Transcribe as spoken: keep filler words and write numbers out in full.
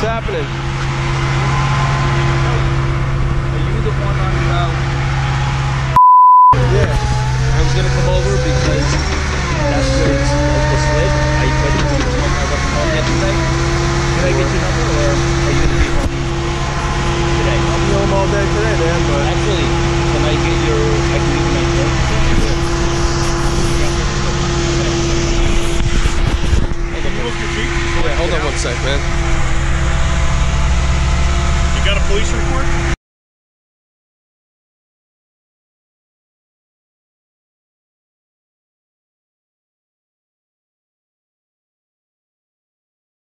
happening? Are you the one on uh... Yeah. I was gonna come over because that's where it's like the slip. I but it's the one I wasn't home yet today. Can I get your number or are you gonna be home today? I'll be home all day today, man, but Actually, can I get your I can leave my phone? yeah, hold on one sec, man. You got a police report?